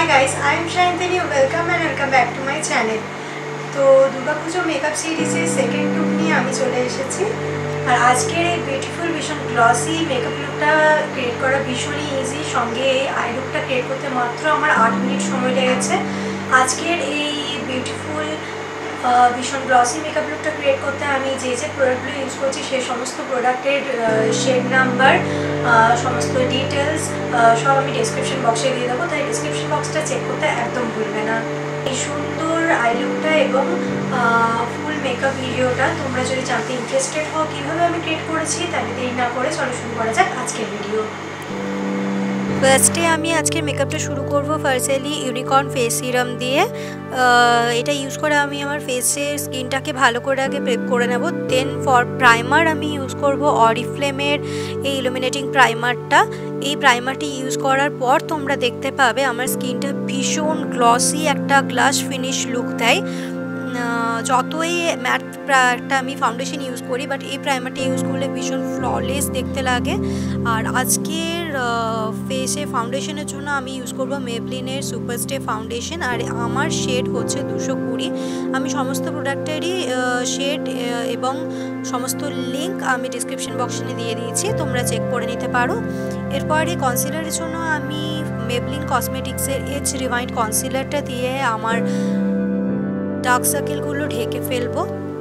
guys, I am Shantini. Welcome and welcome back to my channel. তো Durga Puja makeup সিরিজের second look নিয়ে আমি চলে এসেছি। আর আজকের এই বিউটিফুল ভীষণ গ্লসি মেকআপ লুকটা ক্রিয়েট করা ভীষণই ইজি। সঙ্গে এই আই লুকটা ক্রিয়েট করতে মাত্র আমার 8 মিনিট সময় লেগেছে। আজকের এই বিউটিফুল ভীষণ গ্লসি মেকআপ লুকটা ক্রিয়েট করতে আমি যে যে প্রোডাক্টগুলো ইউজ করছি সেই সমস্ত প্রোডাক্টের শেড নাম্বার, সমস্ত ডিটেলস সব আমি ডেসক্রিপশন বক্সে দিয়ে দেবো, তাই ডেসক্রিপশন বক্সটা চেক করতে একদম ভুলবে না। এই সুন্দর আই লুকটা এবং ফুল মেকআপ ভিডিওটা তোমরা যদি জানতে ইন্টারেস্টেড হও কীভাবে আমি ক্রিয়েট করেছি, তাহলে দেরি না করে চলো শুরু করা যাক আজকের ভিডিও। ফার্স্টে আমি আজকের মেকআপটা শুরু করব ফার্সেলি ইউনিকর্ন ফেস সিরাম দিয়ে। এটা ইউজ করে আমি আমার ফেসের স্কিনটাকে ভালো করে আগে প্রেপ করে নেব। দেন ফর প্রাইমার আমি ইউজ করব অরিফ্লেমের এই ইলুমিনেটিং প্রাইমারটা। এই প্রাইমারটি ইউজ করার পর তোমরা দেখতে পাবে আমার স্কিনটা ভীষণ গ্লসি একটা গ্লাস ফিনিশ লুক দেয়। যতই ম্যাট একটা আমি ফাউন্ডেশন ইউজ করি, বাট এই প্রাইমারটা ইউজ করলে ভীষণ ফ্ললেস দেখতে লাগে। আর আজকের ফেসে ফাউন্ডেশনের জন্য আমি ইউজ করব মেবলিনের সুপারস্টে ফাউন্ডেশন, আর আমার শেড হচ্ছে 220। আমি সমস্ত প্রোডাক্টেরই শেড এবং সমস্ত লিঙ্ক আমি ডিসক্রিপশন বক্সে দিয়ে দিয়েছি, তোমরা চেক করে নিতে পারো। এরপরে কনসিলারের জন্য আমি মেবলিন কসমেটিক্সের এজ রিভাইন্ড কনসিলারটা দিয়ে আমার ডার্ক সার্কেলগুলো ঢেকে ফেলবো।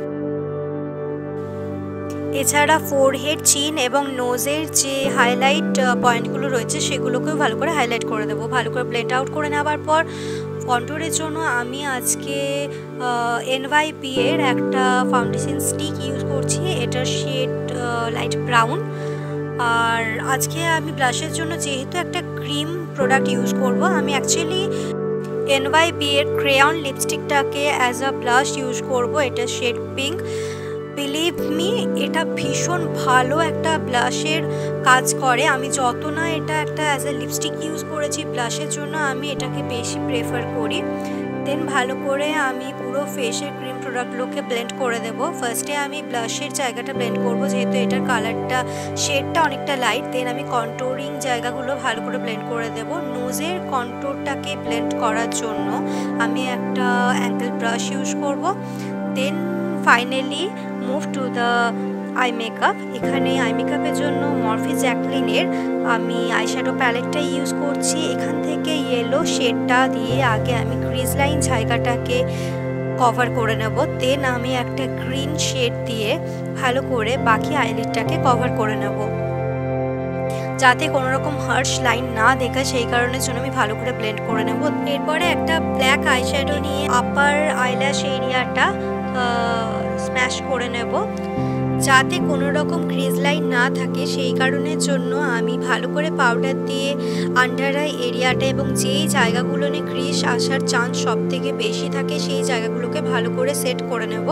এছাড়া ফোরহেড, চিন এবং নোজের যে হাইলাইট পয়েন্টগুলো রয়েছে সেগুলোকেও ভালো করে হাইলাইট করে দেবো। ভালো করে ব্লেন্ড আউট করে নেওয়ার পর কন্ট্যুরের জন্য আমি আজকে NYP এর একটা ফাউন্ডেশন স্টিক ইউজ করছি। এটার শেড লাইট ব্রাউন। আর আজকে আমি ব্লাশের জন্য যেহেতু একটা ক্রিম প্রোডাক্ট ইউজ করব, আমি অ্যাকচুয়ালি NYP এর ক্রেয়ন লিপস্টিকটাকে অ্যাজ আ ব্লাশ ইউজ করব। এটা শেড পিঙ্ক। বিলিভ মি, এটা ভীষণ ভালো একটা ব্লাশের কাজ করে। আমি যত না এটা একটা অ্যাজ আ লিপস্টিক ইউজ করেছি ব্লাশের জন্য, আমি এটাকে বেশি প্রেফার করি। দেন ভালো করে আমি পুরো ফেসের ক্রিম প্রোডাক্টগুলোকে ব্লেন্ড করে দেবো। ফার্স্টে আমি ব্লাশের জায়গাটা ব্লেন্ড করব, যেহেতু এটার কালারটা শেডটা অনেকটা লাইট। দেন আমি কন্ট্যুরিং জায়গাগুলো ভালো করে ব্লেন্ড করে দেবো। নোজের কন্ট্যুরটাকে ব্লেন্ড করার জন্য আমি একটা অ্যাঙ্গেল ব্রাশ ইউজ করব। Then finally move to the eye makeup. এখানে আই মেকআপের জন্য মরফি জ্যাকলিনের আমি আইশ্যাডো প্যালেটটা ইউজ করছি। এখান থেকে ইয়েলো শেডটা দিয়ে আগে আমি ক্রিজ লাইন জায়গাটাকে কভার করে নেব। দেন আমি একটা গ্রিন শেড দিয়ে ভালো করে বাকি আইলিডটাকে কভার করে নেব, যাতে কোনো রকম হার্শ লাইন না দেখা, সেই কারণের জন্য আমি ভালো করে ব্লেন্ড করে নেব। এরপরে একটা ব্ল্যাক আইশ্যাডো নিয়ে আপার আইল্যাশ এরিয়াটা স্ম্যাশ করে নেব, যাতে কোনো রকম ক্রিজ লাইন না থাকে। সেই কারণের জন্য আমি ভালো করে পাউডার দিয়ে আন্ডার আই এরিয়াটা এবং যেই জায়গাগুলো নিয়ে ক্রিজ আসার চান্স সব থেকে বেশি থাকে সেই জায়গাগুলোকে ভালো করে সেট করে নেব।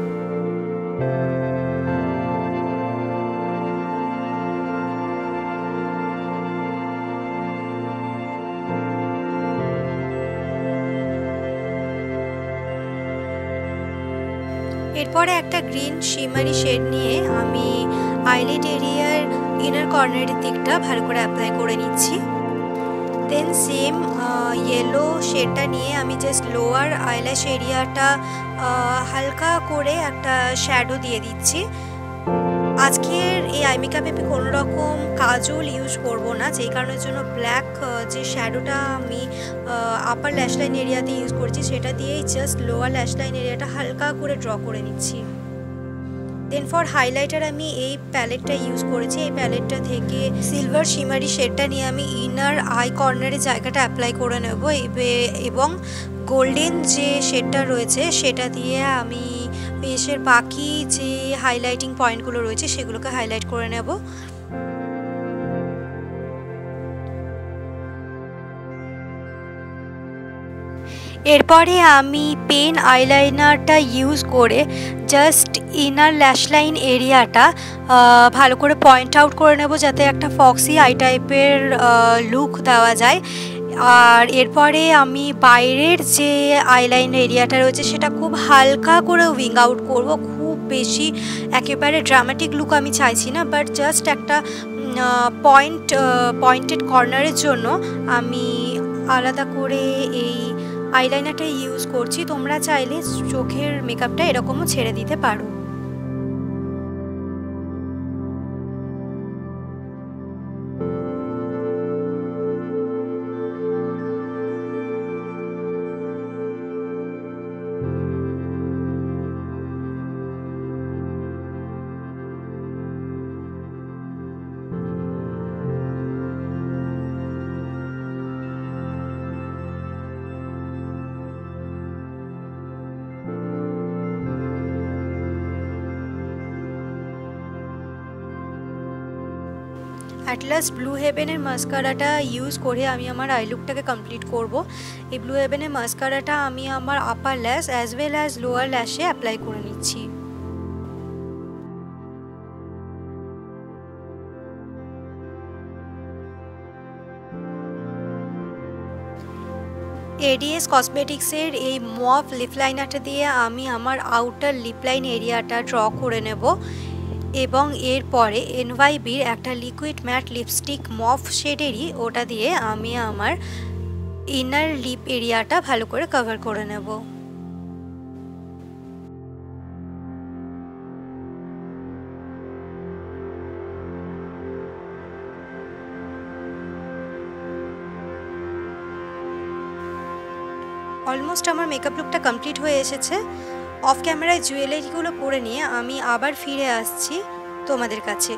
এরপরে একটা গ্রিন শিমারি শেড নিয়ে আমি আইলিড এরিয়ার ইনার কর্নারের দিকটা ভালো করে অ্যাপ্লাই করে নিচ্ছি। দেন সেম ইয়েলো শেডটা নিয়ে আমি জাস্ট লোয়ার আইল্যাশ এরিয়াটা হালকা করে একটা শ্যাডো দিয়ে দিচ্ছি। আজকের এই আই মেকআপে আমি কোনো রকম কাজল ইউজ করব না, যেই কারণের জন্য ব্ল্যাক যে শ্যাডোটা আমি আপার ল্যাশ লাইন এরিয়াতে ইউজ করছি সেটা দিয়েই জাস্ট লোয়ার ল্যাশ লাইন এরিয়াটা হালকা করে ড্র করে নিচ্ছি। দেন ফর হাইলাইটার আমি এই প্যালেটটা ইউজ করেছি। এই প্যালেটটা থেকে সিলভার শিমারি শেডটা নিয়ে আমি ইনার আই কর্নারের জায়গাটা অ্যাপ্লাই করে নেব এবং গোল্ডেন যে শেডটা রয়েছে সেটা দিয়ে আমি ফেসের বাকি যে হাইলাইটিং পয়েন্টগুলো রয়েছে সেগুলোকে হাইলাইট করে নেব। এরপরে আমি পেন আইলাইনারটা ইউজ করে জাস্ট ইনার ল্যাশ লাইন এরিয়াটা ভালো করে পয়েন্ট আউট করে নেব, যাতে একটা ফক্সি আই টাইপের লুক দেওয়া যায়। আর এরপরে আমি বাইরের যে আইলাইন এরিয়াটা রয়েছে সেটা খুব হালকা করে উইং আউট করব। খুব বেশি একেবারে ড্রামাটিক লুক আমি চাইছি না, বাট জাস্ট একটা পয়েন্টেড কর্নারের জন্য আমি আলাদা করে এই আইলাইনারটা ইউজ করছি। তোমরা চাইলে চোখের মেকআপটা এরকমও ছেড়ে দিতে পারো। অ্যাট লাস্ট ব্লু হেভেনের মাস্কারাটা ইউজ করে আমি আমার আই লুকটাকে কমপ্লিট করব। এই ব্লু হেভেনের মাস্কারাটা আমি আমার upper lash as well as lower ল্যাশে অ্যাপ্লাই করে নিচ্ছি। এডিএস কসমেটিক্সের এই মভ লিপ লাইনারটা দিয়ে আমি আমার আউটার লিপ লাইন এরিয়াটা ড্র করে নেব এবং এরপরে এনওয়াইবির একটা লিকুইড ম্যাট লিপস্টিক মভ শেডেরই ওটা দিয়ে আমি আমার ইনার লিপ এরিয়াটা ভালো করে কভার করে নেব। অলমোস্ট আমার মেকআপ লুকটা কমপ্লিট হয়ে এসেছে। অফ ক্যামেরায় জুয়েলারিগুলো পরে নিয়ে আমি আবার ফিরে আসছি তোমাদের কাছে।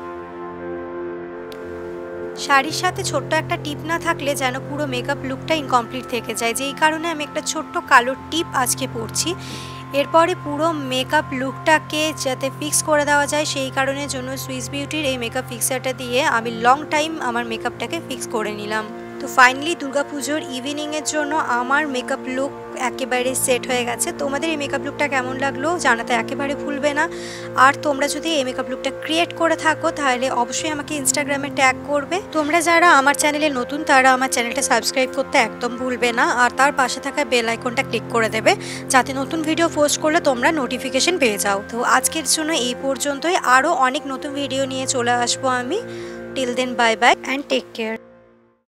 শাড়ির সাথে ছোট্ট একটা টিপ না থাকলে যেন পুরো মেকআপ লুকটা ইনকমপ্লিট থেকে যায়, যেই কারণে আমি একটা ছোট্ট কালো টিপ আজকে পরছি। এরপরে পুরো মেকআপ লুকটাকে যাতে ফিক্স করে দেওয়া যায় সেই কারণের জন্য সুইস বিউটির এই মেকআপ ফিক্সারটা দিয়ে আমি লং টাইম আমার মেকআপটাকে ফিক্স করে নিলাম। তো ফাইনালি দুর্গাপুজোর ইভিনিংয়ের জন্য আমার মেকআপ লুক একেবারে সেট হয়ে গেছে। তোমাদের এই মেকআপ লুকটা কেমন লাগলো জানাতে একেবারে ভুলবে না। আর তোমরা যদি এই মেকআপ লুকটা ক্রিয়েট করে থাকো তাহলে অবশ্যই আমাকে ইনস্টাগ্রামে ট্যাগ করবে। তোমরা যারা আমার চ্যানেলে নতুন তারা আমার চ্যানেলটা সাবস্ক্রাইব করতে একদম ভুলবে না, আর তার পাশে থাকা বেল আইকনটা ক্লিক করে দেবে যাতে নতুন ভিডিও পোস্ট করলে তোমরা নোটিফিকেশন পেয়ে যাও। তো আজকের জন্য এই পর্যন্তই, আরও অনেক নতুন ভিডিও নিয়ে চলে আসবো আমি। Till then bye bye and take care.